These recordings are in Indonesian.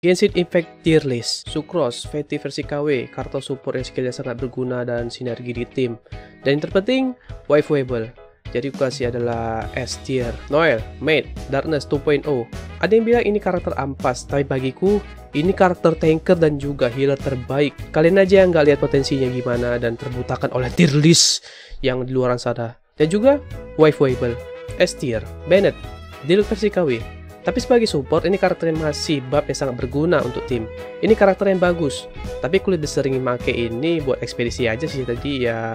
Genshin Impact Tier List. Sucrose, Fati versi KW, karakter support yang skillnya sangat berguna dan sinergi di tim. Dan yang terpenting, waifuable. Jadi aku kasih adalah S tier. Noelle, Mate, Darkness 2.0. Ada yang bilang ini karakter ampas, tapi bagiku ini karakter tanker dan juga healer terbaik. Kalian aja yang nggak lihat potensinya gimana dan terbutakan oleh tier list yang di luar sana. Dan juga waifuable. S tier, Bennett, Diluc versi KW. Tapi sebagai support, ini karakter yang masih buff yang sangat berguna untuk tim. Ini karakter yang bagus, tapi aku lebih sering make ini buat ekspedisi aja sih tadi ya.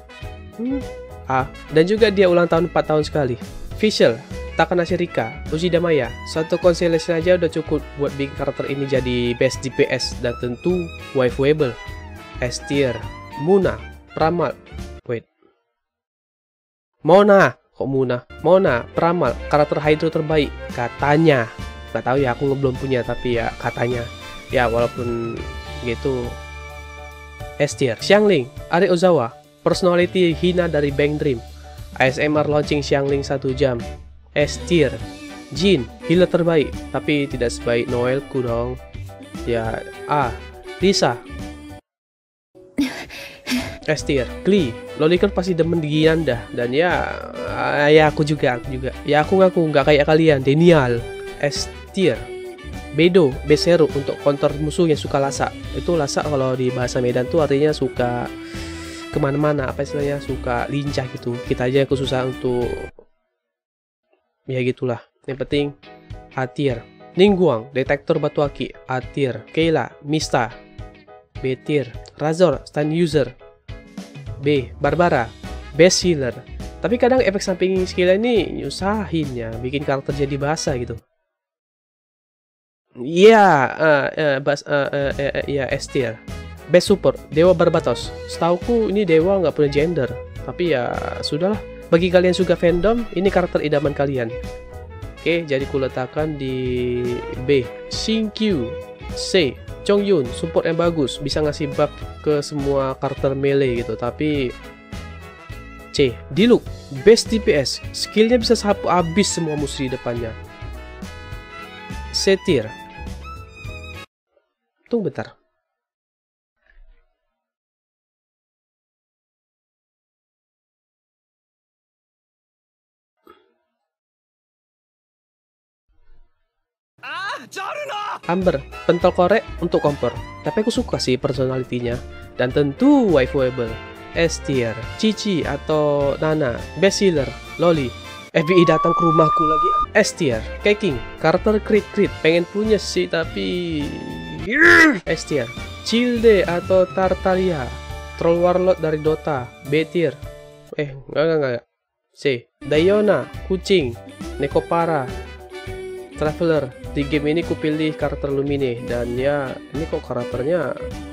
Dan juga dia ulang tahun 4 tahun sekali. Fischl, Takanashi Rika, Uchida Maya. Satu constellation aja udah cukup buat bikin karakter ini jadi best DPS dan tentu waifuable. S tier, Muna, Pramal. Mona, kok Muna? Mona, Pramal, karakter Hydro terbaik katanya. Gak tahu ya, aku belum punya tapi ya katanya. Ya walaupun gitu. S tier, Xiangling, Ari Ozawa, personality Hina dari Bang Dream. ASMR launching Xiangling 1 jam. S tier, Jin, healer terbaik, tapi tidak sebaik Noelleku dong. Ya, Lisa. S tier, Klee, Loliker pasti demen diginian dah. Dan ya aku juga. Ya aku ngaku nggak kayak kalian, Denial. S tier, Beidou, Beseru untuk counter musuh yang suka lasak. Itu lasak kalau di bahasa Medan tuh artinya suka kemana-mana, apa istilahnya, suka lincah gitu. Kita aja yang susah untuk ya gitulah. Yang penting A tier, Ningguang, detektor batu aki. A tier, Kayla, Mista. B tier, Razor, stun user. B, Barbara, best healer. Tapi kadang efek samping skill ini nyusahin ya, bikin karakter jadi basah gitu. S tier, best support, Dewa Barbatos. Setauku ini Dewa nggak punya gender, tapi ya sudahlah. Bagi kalian suka fandom, ini karakter idaman kalian. Oke, jadi ku letakkan di B. Xingqiu. C, Chongyun, support yang bagus, bisa ngasih buff ke semua karakter melee gitu. Tapi C, Diluc, best DPS, skillnya bisa sapu abis semua musuh di depannya. C tier. Tunggu bentar. Amber, pentol korek untuk kompor. Tapi aku suka sih personalitinya. Dan tentu waifuable. S tier, Cici atau Nana, best healer, Loli. FBI datang ke rumahku lagi. S tier, Keqing, karakter crit, pengen punya sih tapi S tier, Childe atau Tartaria, troll warlord dari Dota. B tier, enggak. C, Diona, kucing, Nekopara, Traveler. Di game ini kupilih karakter Lumine. Dan ya ini kok karakternya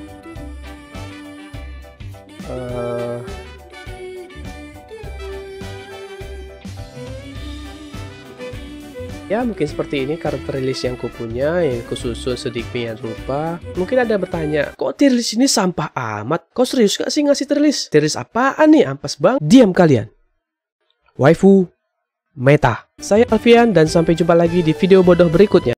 ya mungkin seperti ini karakter rilis yang kupunya, yang kususun sedemikian rupa. Mungkin ada yang bertanya, kok tier list ini sampah amat? Kau serius gak sih ngasih tier list? Tier list apaan nih, ampas bang? Diam kalian. Waifu Meta. Saya Alfian dan sampai jumpa lagi di video bodoh berikutnya.